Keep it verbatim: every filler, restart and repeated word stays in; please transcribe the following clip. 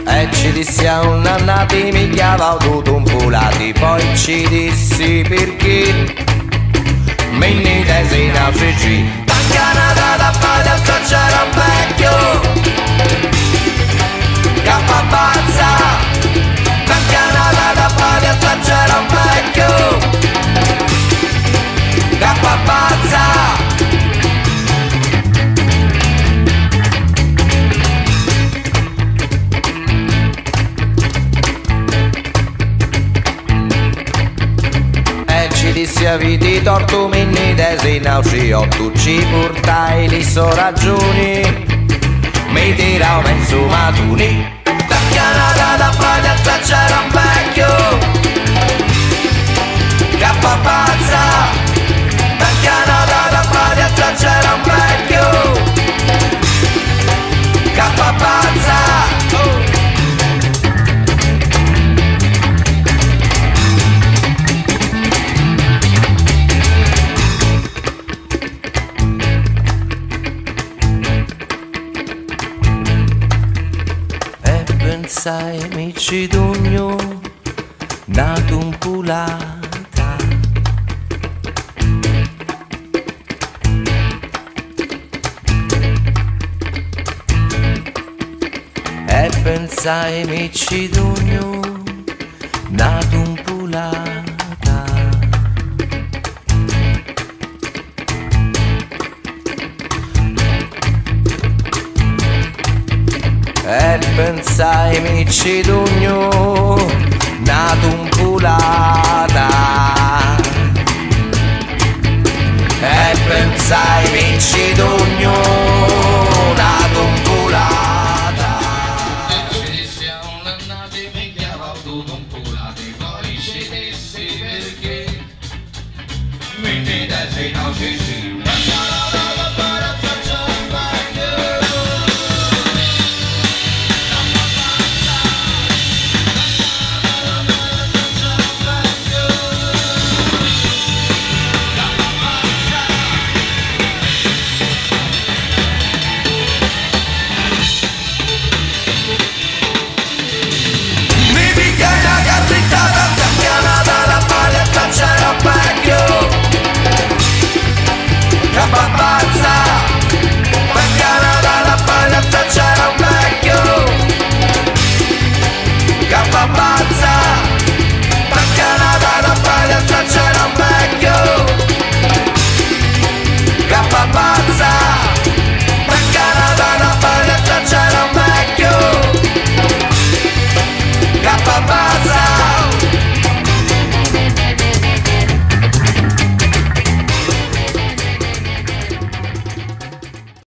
E ci dissi a un annati migliava tutto un pulati. Poi ci dissi perché Minni tesi in africi. Tancanata da paglia c'era un vecchio Cappa pazza. Tancanata da paglia c'era un vecchio Cappa pazza. Ci dissi aviti torto minni desi nauci o tu ci portai li so ragioni mi tirao mezzo matuni. Taccanata da pagliazza c'era un vecchio Cappa pazza. Taccanata da pagliazza c'era un vecchio Cappa pazza. Oh. Pensai amici d'ugno nato un pulata e pensai amici d'ugno nato un pulata e pensai amici d'ugno nato un pulata e pensai amici d'ugno nato un pulata.